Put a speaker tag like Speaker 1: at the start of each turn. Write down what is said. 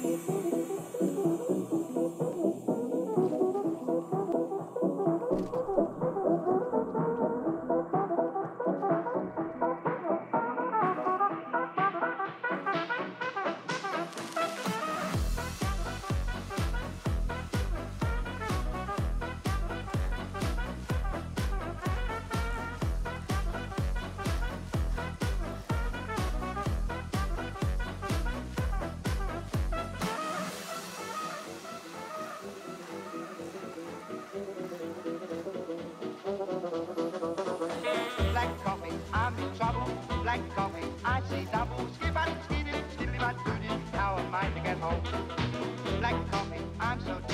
Speaker 1: Black coffee, I'm in trouble. Black coffee, I see double. Skip and skiddy, skiddly but doody. How am I to get home? Black coffee, I'm so